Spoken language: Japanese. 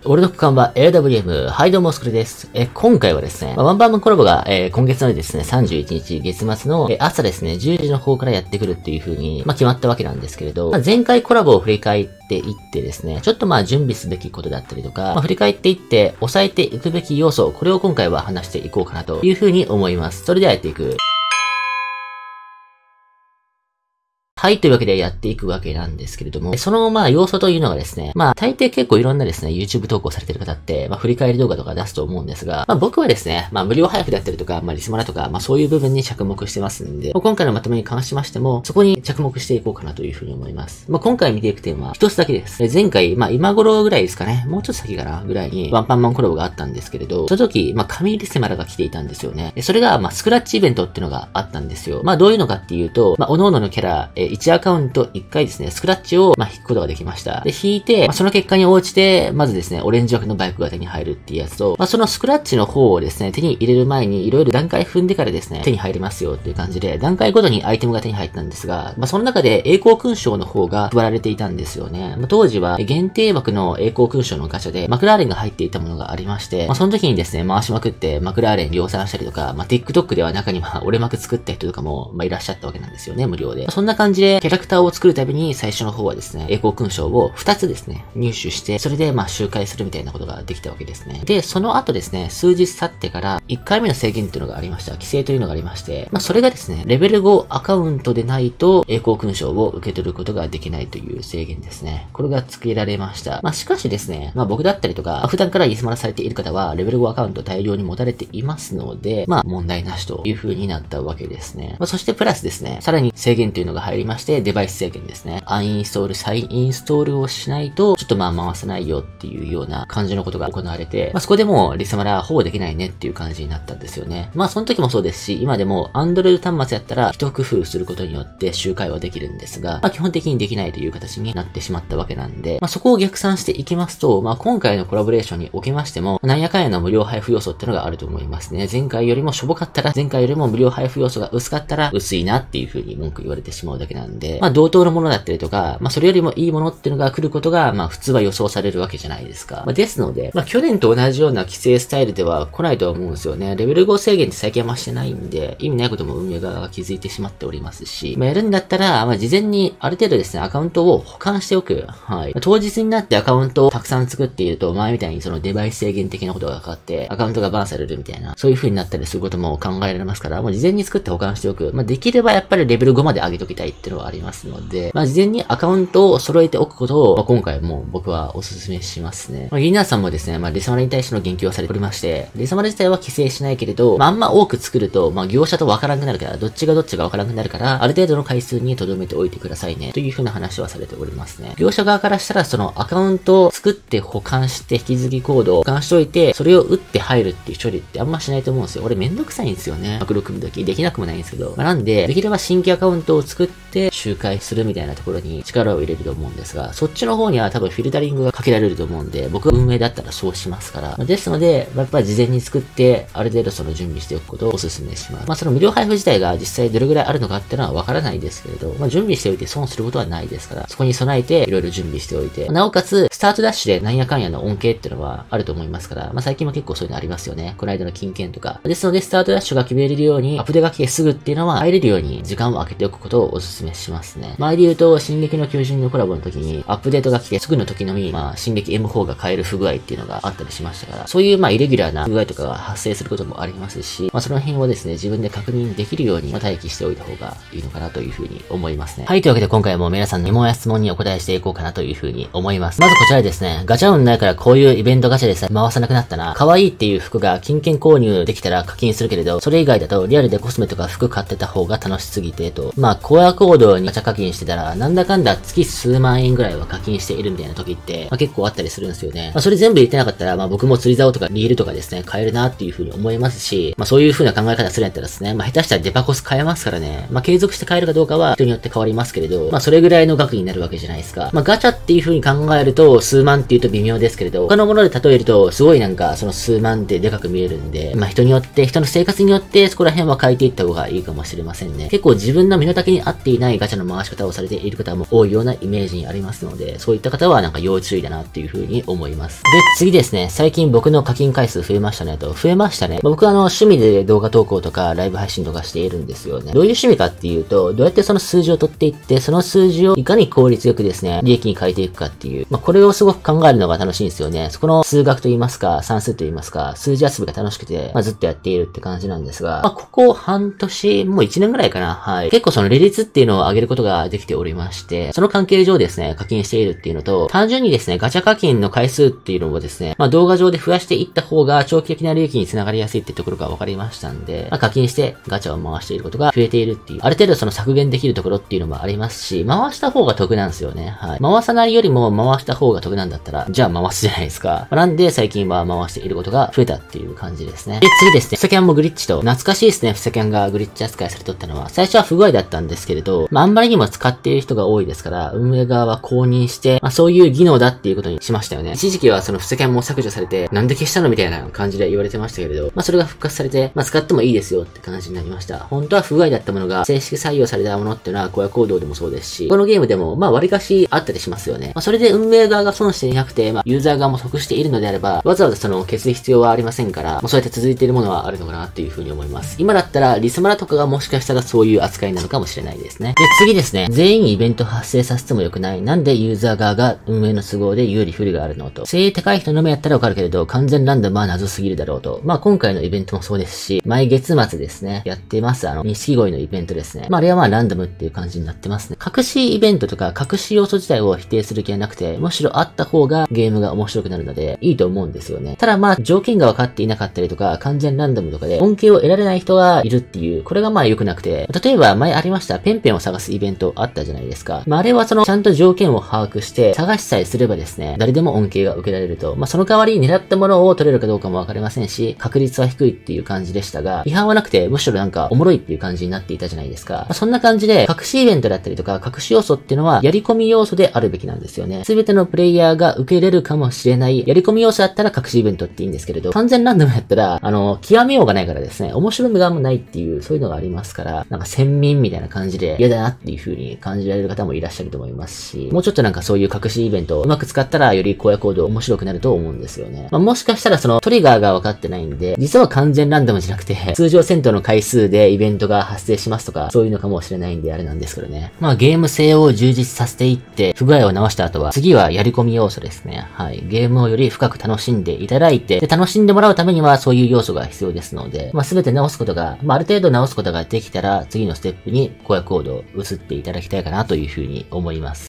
俺の区間は AWM。はい、どうも、スクルです。今回はですね、ワンパンマンコラボが、今月のですね、31日月末の、朝ですね、10時の方からやってくるっていう風に、決まったわけなんですけれど、前回コラボを振り返っていってですね、ちょっと準備すべきことだったりとか、振り返っていって、抑えていくべき要素、これを今回は話していこうかなという風に思います。それではやっていく。はい、というわけでやっていくわけなんですけれども、その要素というのがですね、大抵結構いろんなですね、YouTube 投稿されてる方って、振り返り動画とか出すと思うんですが、僕はですね、無料配布だったりとか、リスマラとか、そういう部分に着目してますんで、今回のまとめに関しましても、そこに着目していこうかなというふうに思います。今回見ていく点は一つだけです。前回、今頃ぐらいですかね、もうちょっと先かな、ぐらいに、ワンパンマンコラボがあったんですけれど、その時、神リスマラが来ていたんですよね。それが、スクラッチイベントっていうのがあったんですよ。どういうのかっていうと、各々のキャラ、1アカウント1回ですね、スクラッチを引くことができました。で、引いて、その結果に応じて、まずですね、オレンジ枠のバイクが手に入るっていうやつと、そのスクラッチの方をですね、手に入れる前にいろいろ段階踏んでからですね、手に入りますよっていう感じで、段階ごとにアイテムが手に入ったんですが、その中で栄光勲章の方が配られていたんですよね。当時は限定枠の栄光勲章のガチャで、マクラーレンが入っていたものがありまして、その時にですね、回しまくってマクラーレン量産したりとか、TikTok では中には折れ幕作った人とかも、いらっしゃったわけなんですよね、無料で。そんな感じで、キャラクターを作るたびに最初の方はですね、栄光勲章を2つですね、入手して、それで周回するみたいなことができたわけですね。で、その後ですね、数日経ってから1回目の制限っていうのがありました。規制というのがありまして、それがですね、レベル5アカウントでないと栄光勲章を受け取ることができないという制限ですね。これが付けられました。しかしですね、僕だったりとか、普段からリスマラされている方は、レベル5アカウント大量に持たれていますので、問題なしという風になったわけですね。そしてプラスですね、さらに制限というのが入りまして、デバイス制限ですね。アンインストール、再インストールをしないと、ちょっと回せないよっていうような感じのことが行われて、そこでもうリスマラほぼできないねっていう感じになったんですよね。その時もそうですし、今でも Android 端末やったら一工夫することによって周回はできるんですが、基本的にできないという形になってしまったわけなんで、そこを逆算していきますと、今回のコラボレーションにおきましても、なんやかんやの無料配布要素ってのがあると思いますね。前回よりもしょぼかったら、前回よりも無料配布要素が薄かったら、薄いなっていう風に文句言われてしまうだけなんで、同等のものだったりとか、それよりもいいものっていうのが来ることが、普通は予想されるわけじゃないですか。ですので、去年と同じような規制スタイルでは来ないとは思うんですよね。レベル5制限って最近はしてないんで、意味ないことも運営側が気づいてしまっておりますし、やるんだったら、事前にある程度ですね、アカウントを保管しておく。はい。当日になってアカウントをたくさん作っていると、前みたいにそのデバイス制限的なことがかかって、アカウントがバンされるみたいな、そういう風になったりすることも考えられますから、事前に作って保管しておく。できればやっぱりレベル5まで上げときたいっていうのはありますので、事前にアカウントを揃えておくことを、今回も僕はお勧めしますね。ギーナーさんもですね、リスマラに対しての言及をされておりまして、リスマラ自体は規制しないけれど、あんま多く作ると、業者とわからなくなるから、どっちがどっちがわからなくなるから、ある程度の回数に留めておいてくださいね、という風な話はされておりますね。業者側からしたら、そのアカウントを作って保管して引き継ぎコードを保管しておいて、それを打って入るっていう処理ってあんましないと思うんですよ。俺めんどくさいんですよね。マクロ組むときできなくもないんですけど。なんで、できれば新規アカウントを作って周回するみたいなところに力を入れると思うんですが、そっちの方には多分フィルタリングがかけられると思うんで、僕は運営だったらそうしますから。ですので、やっぱり事前に作って、ある程度その準備しておくことをお勧めします。その無料配布自体が実際どれぐらいあるのかっていうのはわからないですけれど、準備しておいて損することはないですから、そこに備えていろいろ準備しておいて、なおかつ、スタートダッシュでなんやかんやの恩恵っていうのはあると思いますから、最近も結構そういうのありますよね。この間の金券とか。ですので、スタートダッシュが決めれるように、アップデが来てすぐっていうのは入れるように時間を空けておくことをお勧めしますね。前で言うと、進撃の巨人のコラボの時に、アップデートが来てすぐの時のみ、進撃 M4 が買える不具合っていうのがあったりしましたから、そういうイレギュラーな不具合とかが発生することもありますし、その辺をですね、自分で確認できるように待機しておいた方がいいのかなというふうに思いますね。はい、というわけで今回も皆さんの疑問や質問にお答えしていこうかなというふうに思います。まずこちらですね、ガチャ運ないからこういうイベントガチャでさえ回さなくなったな。可愛いっていう服が金券購入できたら課金するけれど、それ以外だとリアルでコスメとか服買ってた方が楽しすぎてと、コアコードにガチャ課金してたら、なんだかんだ月数万円ぐらいは課金しているみたいな時って、結構あったりするんですよね。それ全部言ってなかったら、僕も釣り竿とかリールとかですね、買えるなっていう風に思いますし、そういう風な考え方するんやったらですね、下手したらデパコス買えますからね、継続して買えるかどうかは人によって変わりますけれど、それぐらいの額になるわけじゃないですか。ガチャっていう風に考えると、 数万っていうと微妙ですけれど、他のもので例えると、すごいなんか、その数万ってでかく見えるんで、まあ人によって、人の生活によって、そこら辺は変えていった方がいいかもしれませんね。結構自分の身の丈に合っていないガチャの回し方をされている方も多いようなイメージにありますので、そういった方はなんか要注意だなっていう風に思います。で、次ですね、最近僕の課金回数増えましたねと。増えましたね。僕は趣味で動画投稿とかライブ配信とかしているんですよね。どういう趣味かっていうと、どうやってその数字を取っていって、その数字をいかに効率よくですね、利益に変えていくかっていう、これをすごく考えるのが楽しいんですよね。そこの数学と言いますか、算数と言いますか、数字遊びが楽しくて、ずっとやっているって感じなんですが、ここ半年、もう1年ぐらいかな。はい。結構その利率っていうのを上げることができておりまして、その関係上ですね、課金しているっていうのと、単純にですね、ガチャ課金の回数っていうのをですね、動画上で増やしていった方が長期的な利益につながりやすいってところが分かりましたんで、課金してガチャを回していることが増えているっていう、ある程度その削減できるところっていうのもありますし、回した方が得なんですよね。はい。回さないよりも回した方が得なんだったら、じゃあ回すじゃないですか。なんで最近は回していることが増えたっていう感じですね。で、次ですね、フセキャンもグリッチと、懐かしいですね、フセキャンがグリッチ扱いされとったのは。最初は不具合だったんですけれど、あんまりにも使っている人が多いですから、運営側は公認して、そういう技能だっていうことにしましたよね。一時期はそのフセキャンも削除されて、なんで消したのみたいな感じで言われてましたけれど、それが復活されて、使ってもいいですよって感じになりました。本当は不具合だったものが、正式採用されたものっていうのは、荒野行動でもそうですし、このゲームでも、割かしあったりしますよね。それで運営側が損していなくて、ユーザー側も得しているのであれば、わざわざその消す必要はありませんから、そうやって続いているものはあるのかなっていうふうに思います。今だったら、リスマラとかがもしかしたらそういう扱いなのかもしれないですね。で、次ですね。全員イベント発生させてもよくない。なんでユーザー側が運営の都合で有利不利があるのと。精鋭高い人の目やったらわかるけれど、完全ランダムは謎すぎるだろうと。今回のイベントもそうですし、毎月末ですね。やってます。錦鯉のイベントですね。あれはランダムっていう感じになってますね。隠しイベントとか隠し要素自体を否定する気はなくて、むしろあった方がゲームが面白くなるので、いいと思うんですよね。ただ条件が分かっていなかったりとか、完全ランダムとかで恩恵を得られない人がいるっていう、これが良くなくて、例えば前ありました、ペンペンを探すイベントあったじゃないですか。あれはちゃんと条件を把握して、探しさえすればですね、誰でも恩恵が受けられると。その代わりに狙ったものを取れるかどうかも分かりませんし、確率は低いっていう感じでしたが、違反はなくて、むしろなんかおもろいっていう感じになっていたじゃないですか。そんな感じで、隠しイベントだったりとか、隠し要素っていうのは、やり込み要素であるべきなんですよね。すべてのプレイヤーが受け入れるかもしれない、やり込み要素だったら隠しイベントっていいんですけれど、完全ランダムやったら、極めようがないからですね、面白みがもないっていう、そういうのがありますから、なんか先民みたいな感じで嫌だなっていう風に感じられる方もいらっしゃると思いますし、もうちょっとなんかそういう隠しイベントをうまく使ったら、より荒野行動面白くなると思うんですよね。もしかしたらそのトリガーが分かってないんで、実は完全ランダムじゃなくて、通常戦闘の回数でイベントが発生しますとか、そういうのかもしれないんであれなんですけどね。ゲーム性を充実させていって、不具合を直した後は、次はやり込み要素ですね。はい。ゲームをより深く楽しんでいただいて、で、楽しんでもらうためにはそういう要素が必要ですので、すべて直すことが、ある程度直すことができたら、次のステップに荒野行動を移っていただきたいかなというふうに思います。